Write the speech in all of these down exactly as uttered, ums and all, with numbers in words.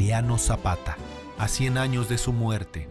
Emiliano Zapata, a cien años de su muerte.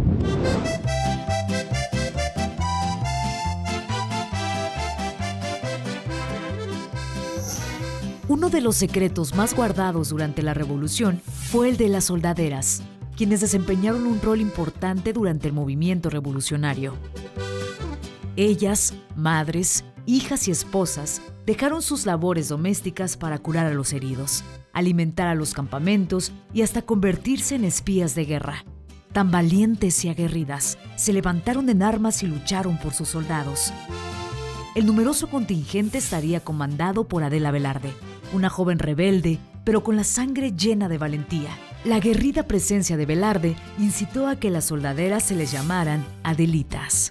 Uno de los secretos más guardados durante la Revolución fue el de las soldaderas, quienes desempeñaron un rol importante durante el movimiento revolucionario. Ellas, madres, hijas y esposas, dejaron sus labores domésticas para curar a los heridos, alimentar a los campamentos y hasta convertirse en espías de guerra. Tan valientes y aguerridas, se levantaron en armas y lucharon por sus soldados. El numeroso contingente estaría comandado por Adela Velarde, una joven rebelde, pero con la sangre llena de valentía. La aguerrida presencia de Velarde incitó a que las soldaderas se les llamaran Adelitas.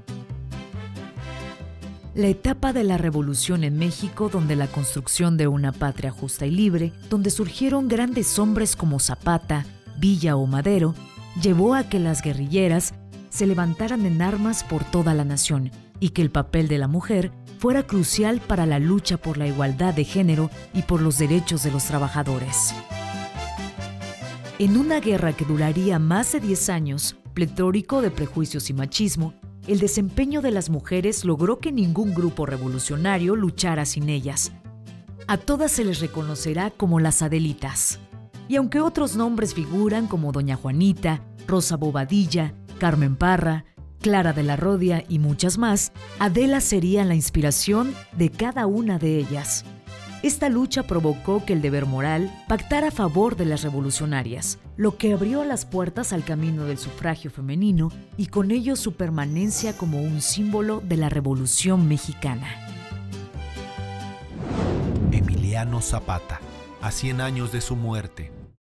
La etapa de la Revolución en México, donde la construcción de una patria justa y libre, donde surgieron grandes hombres como Zapata, Villa o Madero, llevó a que las guerrilleras se levantaran en armas por toda la nación y que el papel de la mujer fuera crucial para la lucha por la igualdad de género y por los derechos de los trabajadores. En una guerra que duraría más de diez años, pletórico de prejuicios y machismo, el desempeño de las mujeres logró que ningún grupo revolucionario luchara sin ellas. A todas se les reconocerá como las Adelitas. Y aunque otros nombres figuran como Doña Juanita, Rosa Bobadilla, Carmen Parra, Clara de la Rodia y muchas más, Adela sería la inspiración de cada una de ellas. Esta lucha provocó que el deber moral pactara a favor de las revolucionarias, lo que abrió las puertas al camino del sufragio femenino y con ello su permanencia como un símbolo de la Revolución Mexicana. Emiliano Zapata, a cien años de su muerte.